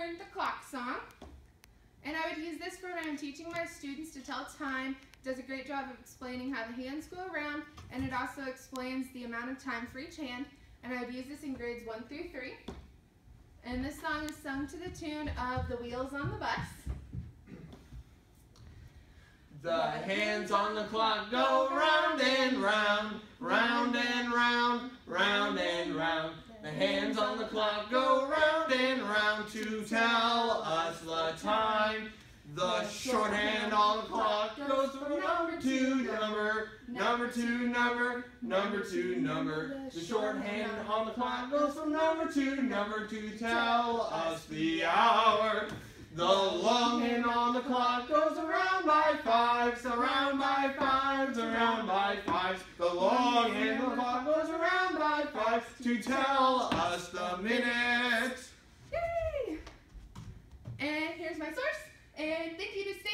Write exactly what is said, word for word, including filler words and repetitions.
learned the clock song. And I would use this for when I'm teaching my students to tell time. It does a great job of explaining how the hands go around, and it also explains the amount of time for each hand. And I would use this in grades one through three. And this song is sung to the tune of The Wheels on the Bus. The hands on the clock go round and round, round and round, round and round. The hands on the clock go round and round to tell us the time. The short hand on the clock goes from number to number, number to number, number to number. The short hand on the clock goes from number to number to tell us the hour. The long hand on the clock goes around by fives, around by fives, around by fives. The long hand on the clock goes around by fives to tell us the minutes. Yay! And here's my source. And thank you to State